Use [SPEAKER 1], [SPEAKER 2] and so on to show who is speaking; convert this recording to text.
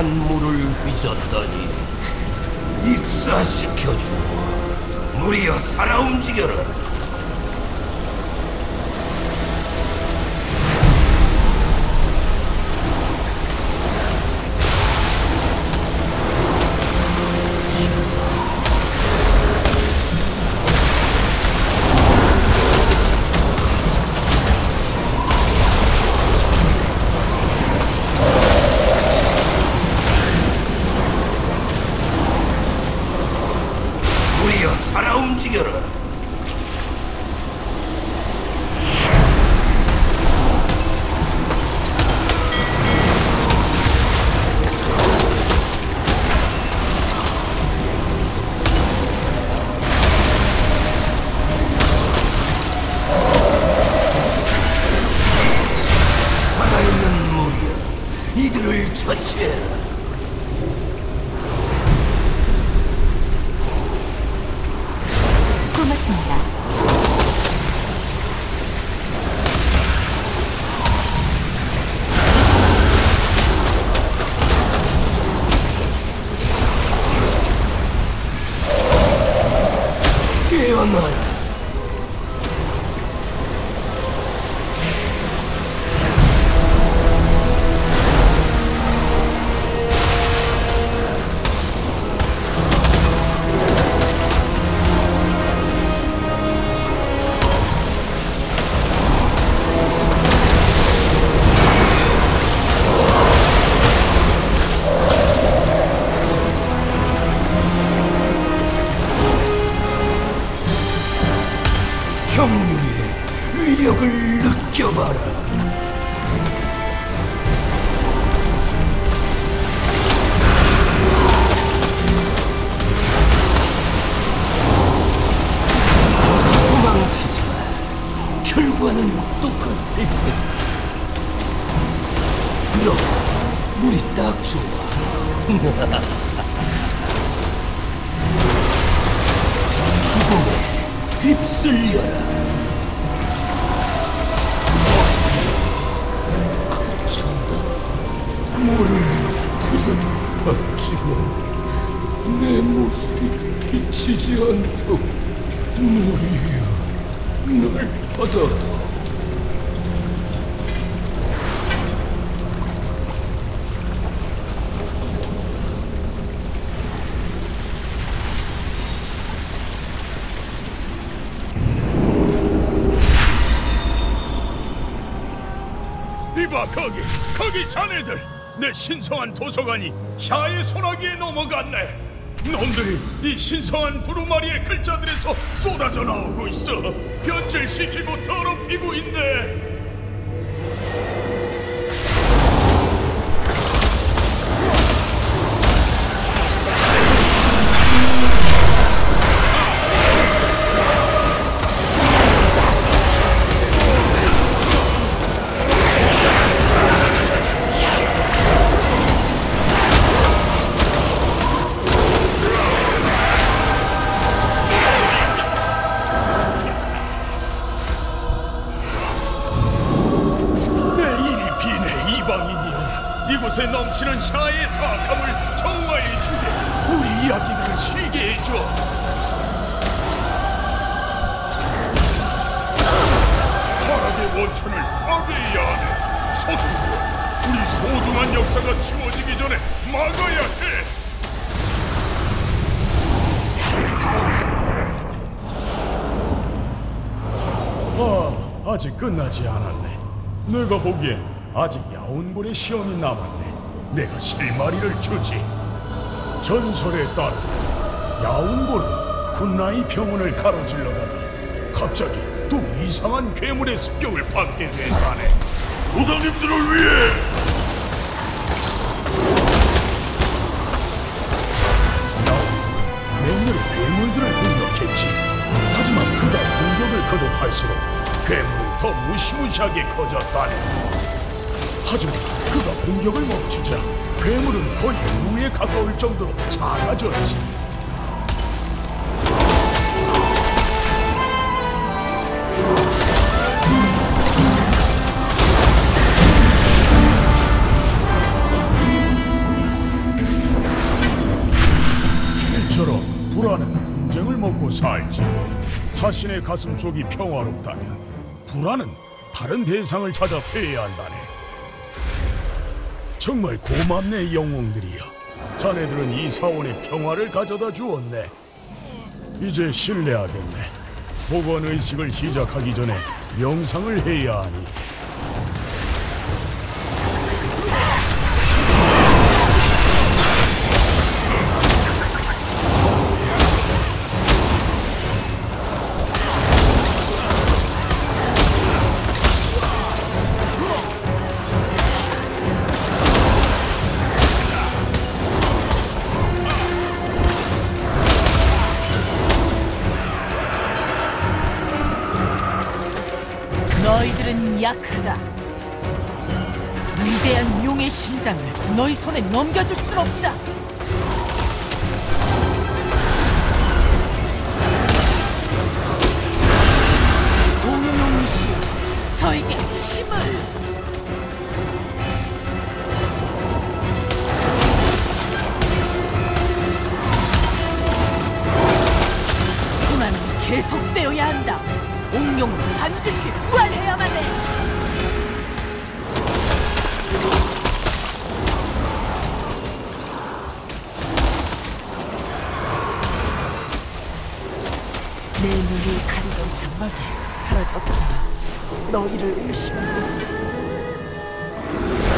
[SPEAKER 1] 만물을 휘젓다니 익사시켜주어 무리여 살아 움직여라. 살아 움직여라. 살아있는 무리여, 이들을 처치해라.
[SPEAKER 2] 고맙습니다.
[SPEAKER 1] 깨어나라. 경륜의 위력을 느껴봐라. 도망치지마. 결과는 똑같을 테다. 그럼 물이 딱 좋아. 죽음에 휩쓸려라. 그쳤다. 물을 들여다봤지만 내 모습이 비치지 않도록 물이여, 날 받아라.
[SPEAKER 3] 이봐, 거기 자네들! 내 신성한 도서관이 샤의 소나기에 넘어갔네. 놈들이 이 신성한 두루마리의 글자들에서 쏟아져 나오고 있어. 변질시키고 더럽히고 있네. 이곳에 넘치는 샤의 사악함을 정화해주게. 우리 이야기를 쉬게 해줘. 파락의 원천을 파괴해야 하네. 서둘러 우리 소중한 역사가 지워지기 전에 막아야 해. 아직 끝나지 않았네. 내가 보기엔 아직 야온군의 시험이 남았네. 내가 실마리를 주지. 전설에 따르면 야온군은 군나이 병원을 가로질러다가 갑자기 또 이상한 괴물의 습격을 받게 된다네. 조상님들을 위해! 야온군은 맹렬히 괴물들을 공격했지. 하지만 그가 공격을 거듭할수록 괴물은 더 무시무시하게 커졌다네. 하지만 그가 공격을 멈추자 괴물은 거의 무에 가까울 정도로 작아졌지. 자신의 가슴속이 평화롭다면 불안은 다른 대상을 찾아 회해한다네. 정말 고맙네, 영웅들이여. 자네들은 이 사원에 평화를 가져다 주었네. 이제 실례하겠네. 복원의식을 시작하기 전에 명상을 해야 하니.
[SPEAKER 2] 너희들은 약하다. 위대한 용의 심장을 너희 손에 넘겨줄 순 없다. 공룡시 저에게 힘을. 순환은 계속되어야 한다. 공룡은 반드시 부활해야만 해. 내 눈이 가리던 장막이 사라졌다. 너희를 의심하고